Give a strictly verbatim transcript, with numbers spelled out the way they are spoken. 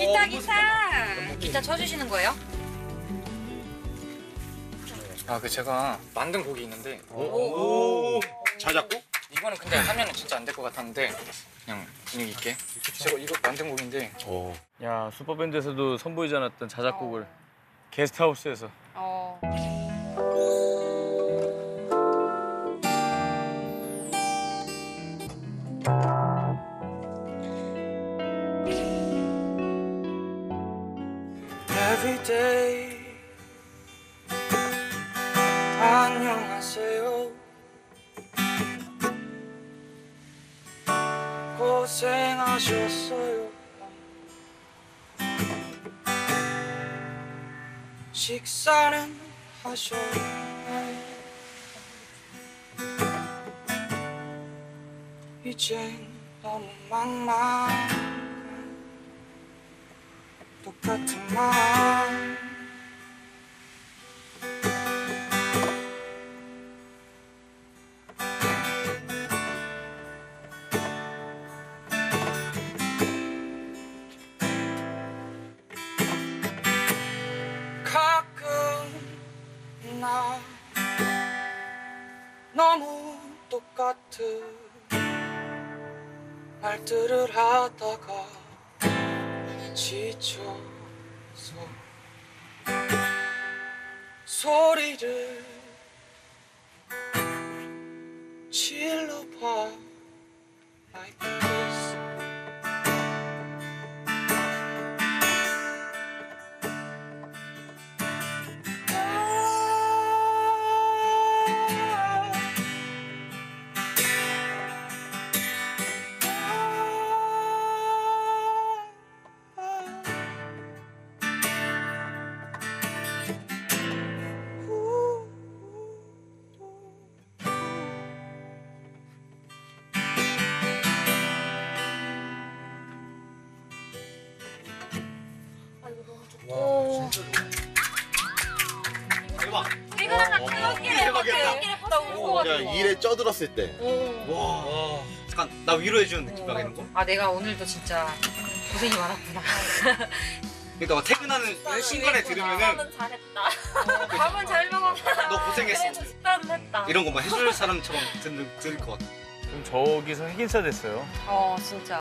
기타 기타 기타 쳐주시는 거예요? 아, 그 제가 만든 곡이 있는데 오, 자작곡? 이거는 근데 하면은 진짜 안 될 것 같았는데 그냥 분위기 있게 제가 이거 만든 곡인데. 오. 야, 슈퍼밴드에서도 선보이지 않았던 자작곡을 게스트하우스에서. 어. Every day 안녕하세요. 고생하셨어요. 식사는 하셨나요? 이젠 너무 막막한 똑같은 말. 가끔 나 너무 똑같은 말들을 하다가 지쳐서 소리를 질러봐 like this. 대박. 이거랑 같이 여기를 대박이었다. 여기를 나 웃어가지고. 그냥 일에 쪄들었을 때. 와. 잠깐 나 위로해주는 느낌 나겠는 거? 아 내가 오늘도 진짜 고생이 많았구나. 그러니까 막 퇴근하는 순간에 들으면은 밥은 잘했다. 밥은 잘 먹었다. 너 고생했어. 그래도 식사는 했다. 이런 거 막 해줄 사람처럼 듣는 들을 것 같아. 그럼 저기서 핵인싸 됐어요. 어 진짜.